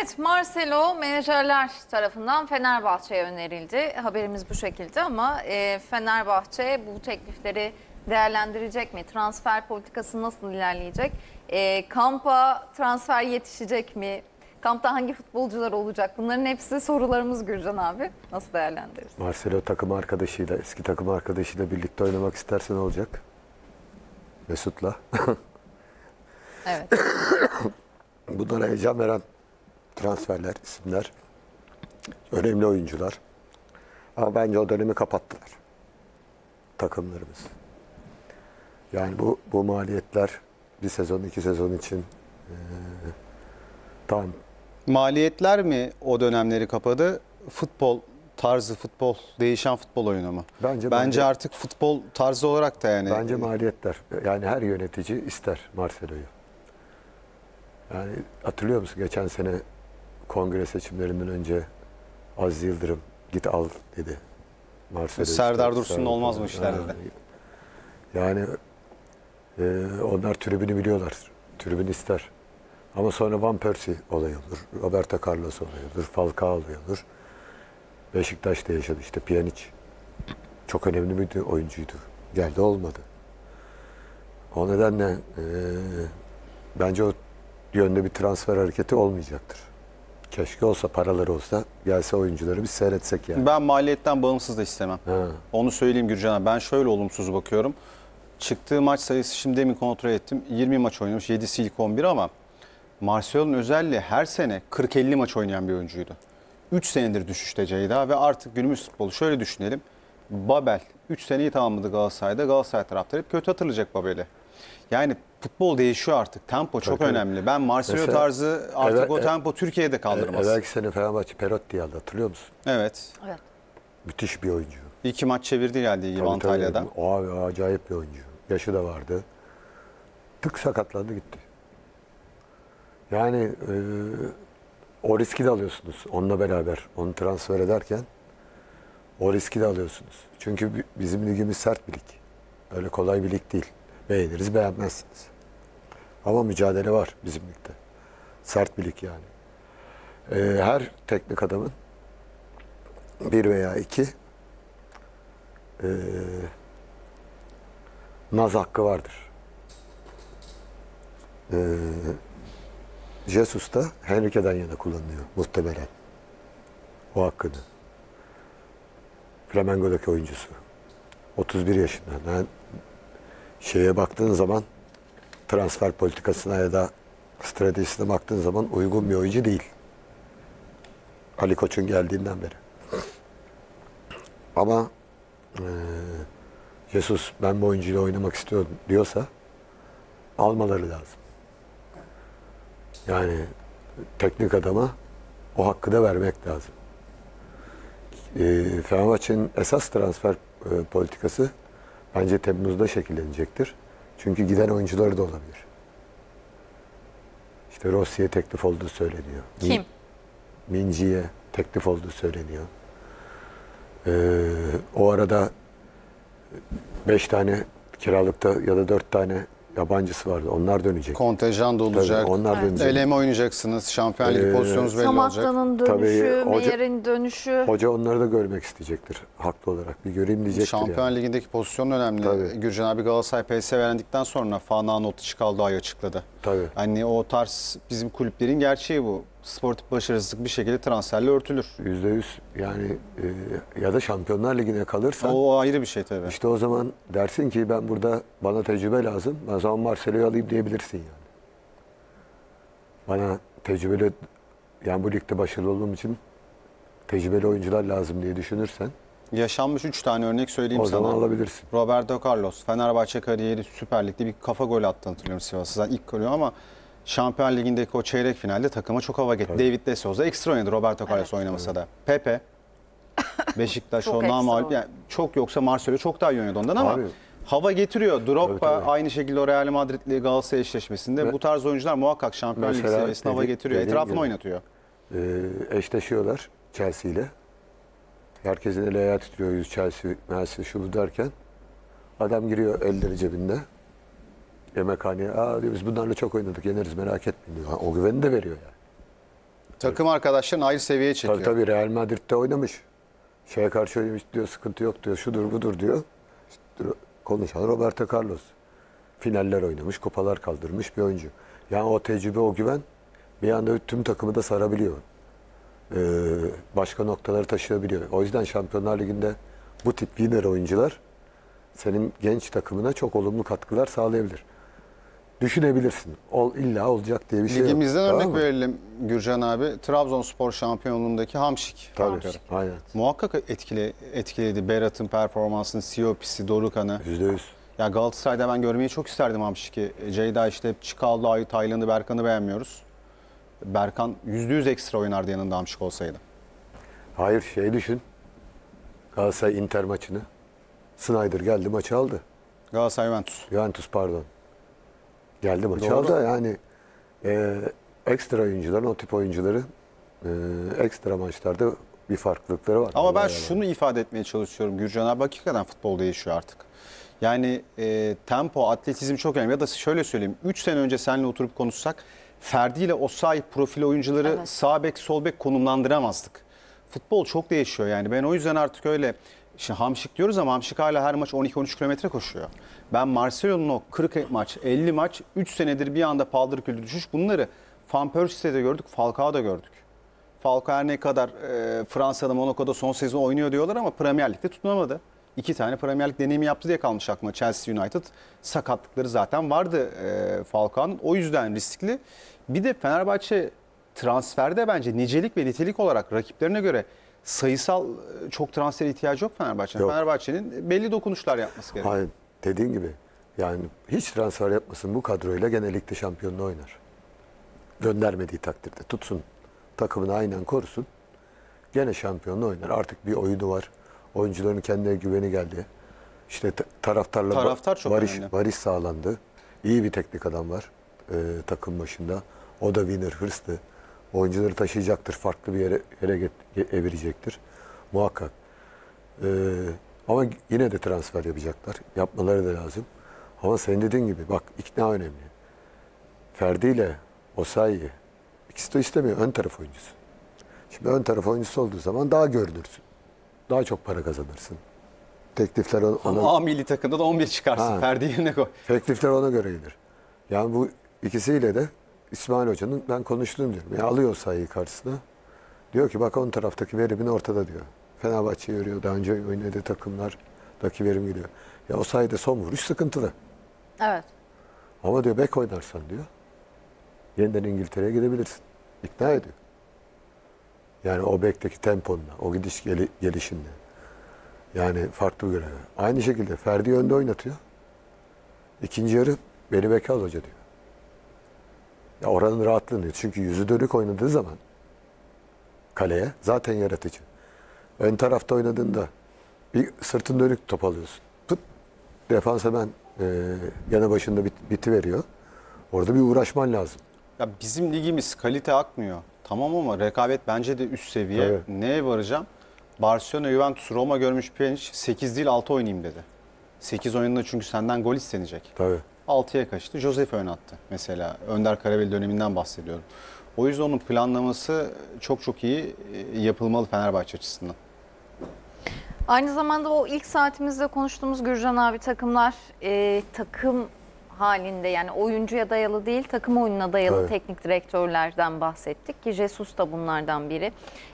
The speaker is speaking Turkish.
Evet, Marcelo menajerler tarafından Fenerbahçe'ye önerildi. Haberimiz bu şekilde ama Fenerbahçe bu teklifleri değerlendirecek mi? Transfer politikası nasıl ilerleyecek? Kampa transfer yetişecek mi? Kampta hangi futbolcular olacak? Bunların hepsi sorularımız Gürcan abi. Nasıl değerlendiririz? Marcelo takım arkadaşıyla, eski takım arkadaşıyla birlikte oynamak isterse ne olacak? Mesut'la. Evet. Bunlara heyecan veren transferler, isimler, önemli oyuncular. Ama bence o dönemi kapattılar. Takımlarımız. Yani bu maliyetler bir sezon, 2 sezon için tamam. Maliyetler mi o dönemleri kapadı? Futbol tarzı futbol, değişen futbol oyunu mu? Bence artık futbol tarzı olarak da yani. Bence maliyetler. Yani her yönetici ister Marcelo'yu. Yani hatırlıyor musun? Geçen sene kongre seçimlerinden önce Aziz Yıldırım git al dedi. Marcelo Serdar Dursun'un olmaz mı işler dedi. Yani onlar tribünü biliyorlar. Tribün ister. Ama sonra Van Persie olayı olur. Roberto Carlos olayı olur. Falcao olayı olur. Beşiktaş'ta yaşadı işte Pjanic. Çok önemli bir oyuncuydu. Geldi olmadı. O nedenle bence o yönde bir transfer hareketi olmayacaktır. Keşke olsa, paraları olsa, gelse oyuncuları biz seyretsek yani. Ben maliyetten bağımsız da istemem. Ha. Onu söyleyeyim Gürcan'a. Ben şöyle olumsuz bakıyorum. Çıktığı maç sayısı, şimdi demin kontrol ettim. 20 maç oynamış, 7'si ilk 11 ama Marcelo'nun özelliği her sene 40-50 maç oynayan bir oyuncuydu. 3 senedir düşüşte Ceyda ve artık günümüz futbolu şöyle düşünelim. Babel 3 seneyi tamamladı Galatasaray'da. Galatasaray taraftarı hep kötü hatırlayacak Babel'i. Yani futbol değişiyor artık. Tempo çok önemli. Ben Marcelo Mesela, tarzı artık o tempo Türkiye'de kaldırmaz. Evvelki sene Fenerbahçe Perotti'yi aldı, hatırlıyor musun? Evet. Evet. Müthiş bir oyuncu. 2 maç çevirdi geldiği gibi Antalya'da. O abi acayip bir oyuncu. Yaşı da vardı. Tık sakatlandı gitti. Yani o riski de alıyorsunuz. Onunla beraber onu transfer ederken o riski de alıyorsunuz. Çünkü bizim ligimiz sert bir lig. Öyle kolay bir lig değil. Beğeniriz, beğenmezsiniz. Ama mücadele var bizim ligde. Sert bir lig yani. Her teknik adamın bir veya iki naz hakkı vardır. Jesus da Henrique'den yana kullanılıyor muhtemelen. O hakkını. Flamengo'daki oyuncusu. 31 yaşında. Yani şeye baktığın zaman transfer politikasına ya da stratejisine baktığın zaman uygun bir oyuncu değil. Ali Koç'un geldiğinden beri. Ama Jesus ben bu oyuncuyla oynamak istiyorum diyorsa almaları lazım. Yani teknik adama o hakkı da vermek lazım. Fenerbahçe'nin esas transfer politikası bence Temmuz'da şekillenecektir. Çünkü giden oyuncuları da olabilir. İşte Rossi'ye teklif olduğu söyleniyor. Kim? Minci'ye teklif olduğu söyleniyor. O arada 5 tane kiralıkta ya da 4 tane yabancısı vardı. Onlar dönecek. Kontenjan da olacak. Tabii, onlar dönecek. Eleme oynayacaksınız. Şampiyon Ligi pozisyonunuz belli olacak. Samatta'nın dönüşü, Tabii, Meyer'in dönüşü. Hoca onları da görmek isteyecektir. Haklı olarak. Bir göreyim diyecektir. Şampiyon yani. Ligi'ndeki pozisyon önemli. Tabii. Gürcan abi Galatasaray PSV elendikten sonra Fana Not'u çıkaldığı ay açıkladı. Tabii. Hani o tarz bizim kulüplerin gerçeği bu. Sportif başarısızlık bir şekilde transferle örtülür. %100 yani ya da Şampiyonlar Ligi'ne kalırsan O ayrı bir şey tabii. işte o zaman dersin ki ben burada bana tecrübe lazım. O zaman Marcelo'yu alayım diyebilirsin yani. Bana tecrübeli yani bu ligde başarılı olduğum için tecrübeli oyuncular lazım diye düşünürsen Yaşanmış 3 tane örnek söyleyeyim o sana. zaman alabilirsin. Roberto Carlos, Fenerbahçe kariyeri Süper Lig'de bir kafa golü attı hatırlıyorum Sivas'a. Zaten ilk golü ama Şampiyon Ligi'ndeki o çeyrek finalde takıma çok hava getirdi. David De Souza ekstra oynadı Roberto Carlos oynamasa da. Pepe, Beşiktaş Çok ondan ekstra mağlup. oynadı. Yani çok yoksa Marcelo çok daha iyi oynadı ondan ama Abi. hava getiriyor. Drogba Tabii. aynı şekilde o Real Madrid'li Galatasaray eşleşmesinde bu tarz oyuncular muhakkak Şampiyon Ligi Mesela seviyesinde hava getiriyor. dediğim Etrafını gibi. oynatıyor. Eşleşiyorlar Chelsea ile. Herkesin eli ayağı titriyor. Yüz Chelsea şu bu derken adam giriyor elleri cebinde. Yemekhaneye. Diyor, biz bunlarla çok oynadık. Yeneriz merak etmeyin diyor. O güveni de veriyor yani. Takım arkadaşların ayrı seviyeye çekiyor. Tabii tabii Real Madrid'de oynamış. Şeye karşı oynamış diyor, sıkıntı yok diyor, şudur budur diyor. İşte konuşan Roberto Carlos. Finaller oynamış, kupalar kaldırmış bir oyuncu. Yani o tecrübe, o güven bir anda tüm takımı da sarabiliyor. Başka noktaları taşıyabiliyor. O yüzden Şampiyonlar Ligi'nde bu tip winner oyuncular senin genç takımına çok olumlu katkılar sağlayabilir. Düşünebilirsin. İlla olacak diye bir şey yok. Ligimizden Tamam örnek mı? verelim Gürcan abi. Trabzonspor şampiyonluğundaki Hamşik. Tabii. Ankara. Aynen. Muhakkak etkiledi Berat'ın performansını, Siopis'i, Dorukhan'ı. %100. Ya Galatasaray'da ben görmeyi çok isterdim Hamşik'i. Ceyda işte hep Çikal'ı, Taylan'ı, Berkan'ı beğenmiyoruz. Berkan %100 ekstra oynardı yanında Hamşik olsaydı. Hayır şey düşün. Galatasaray Inter maçını. Snyder geldi maçı aldı. Galatasaray Juventus. Juventus pardon. Geldi maçı Doğru. aldı. Yani ekstra oyuncuların, o tip oyuncuları ekstra maçlarda bir farklılıkları var. Ama ben Vallahi şunu ifade etmeye çalışıyorum Gürcan abi. Hakikaten futbol değişiyor artık. Yani tempo, atletizm çok önemli. Ya da şöyle söyleyeyim. 3 sene önce seninle oturup konuşsak Ferdi ile Osayi profili oyuncuları Evet. sağ bek, sol bek konumlandıramazdık. Futbol çok değişiyor yani. Ben o yüzden artık öyle şimdi Hamşik diyoruz ama Hamşik hala her maç 12-13 kilometre koşuyor. Ben Marcelo'nun o 40 maç, 50 maç, 3 senedir bir anda paldır küldür düşüş. Bunları Van Persie'de de gördük, Falcao'da gördük. Falcao her ne kadar Fransa'da, Monaco'da son sezon oynuyor diyorlar ama Premier Lig'de tutunamadı. 2 tane Premier Lig deneyimi yaptı diye kalmış aklıma. Chelsea United sakatlıkları zaten vardı Falcao'nun. O yüzden riskli. Bir de Fenerbahçe transferde bence nicelik ve nitelik olarak rakiplerine göre sayısal çok transfer ihtiyacı yok Fenerbahçe'nin. Yok. Fenerbahçe'nin belli dokunuşlar yapması gerekiyor. Hayır, dediğin gibi yani hiç transfer yapmasın bu kadroyla gene ligde şampiyonluğu oynar. Göndermediği takdirde tutsun. Takımını aynen korusun. Gene şampiyonluğu oynar. Artık bir oyunu var. Oyuncuların kendine güveni geldi. İşte taraftarla Taraftar çok önemli. barış sağlandı. İyi bir teknik adam var takım başında. O da winner, hırslı. Oyuncuları taşıyacaktır. Farklı bir yere evirecektir. Muhakkak. Ama yine de transfer yapacaklar. Yapmaları da lazım. Ama senin dediğin gibi bak ikna önemli. Ferdi ile Osayi ikisi de istemiyor. Ön taraf oyuncusu. Şimdi ön taraf oyuncusu olduğu zaman daha görünürsün. Daha çok para kazanırsın. Teklifler ona, Ama A milli takımda da 11 çıkarsın. Ha. Ferdi yerine koy. teklifler ona göre gelir. Yani bu ikisiyle de İsmail Hoca'nın ben konuştuğum diyorum. Yani alıyor Osayi'yi karşısına. Diyor ki bak ön taraftaki verimin ortada diyor. Fenerbahçe'yi görüyor. Daha önce oynadığı takımlardaki verim gidiyor. Ya Osayi'de son vuruş sıkıntılı. Evet. Ama diyor bek oynarsan diyor. Yeniden İngiltere'ye gidebilirsin. İkna ediyor. Yani o bekteki temponla, o gelişinle. Yani farklı görev. Aynı şekilde Ferdi önde oynatıyor. İkinci yarı beni beke al hoca diyor. Ya oranın rahatlığını. Çünkü yüzü dönük oynadığı zaman kaleye zaten yaratıcı. Ön tarafta oynadığında bir sırtın dönük top alıyorsun. Pıt, defans hemen yana başında biti veriyor. Orada bir uğraşman lazım. Ya bizim ligimiz kalite akmıyor. Tamam ama rekabet bence de üst seviye. Evet. Neye varacağım? Barcelona, Juventus, Roma görmüş Pjanic 8 değil 6 oynayayım dedi. 8 oyununda çünkü senden gol istenecek. Tabii. 6'ya kaçtı. Josef oynattı mesela. Önder Karabeli döneminden bahsediyorum. O yüzden onun planlaması çok çok iyi yapılmalı Fenerbahçe açısından. Aynı zamanda o ilk saatimizde konuştuğumuz Gürcan abi takımlar takım halinde yani oyuncuya dayalı değil takım oyununa dayalı Evet. teknik direktörlerden bahsettik ki Jesus da bunlardan biri.